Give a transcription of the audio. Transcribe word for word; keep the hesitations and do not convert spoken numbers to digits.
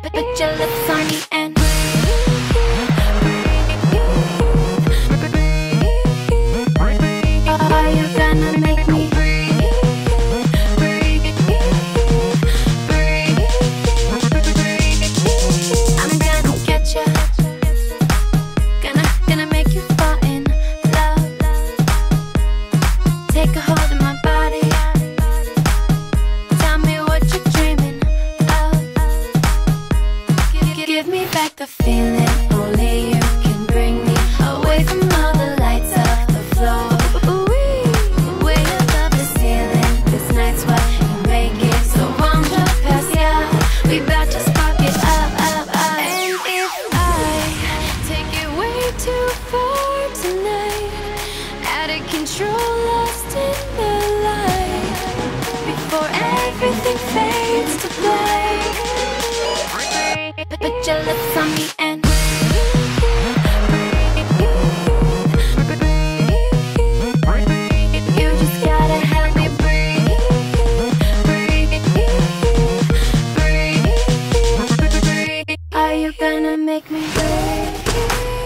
Put your lips on me and are you gonna make me I'm gonna get you, gonna, gonna make you fall in love. Take a hold of my body, tell me what you're dreaming of. Give, give me back the feeling only you can bring me, away from all the lights of the floor. Ooh-wee, way above the ceiling, this night's what you make it. So on the past, yeah, we bout to spark it up, up, up. And if I take it way too far tonight, out of control, lost in the light, before everything fades to black, put your lips on me and you just gotta help me breathe, breathe, breathe. Are you gonna make me breathe?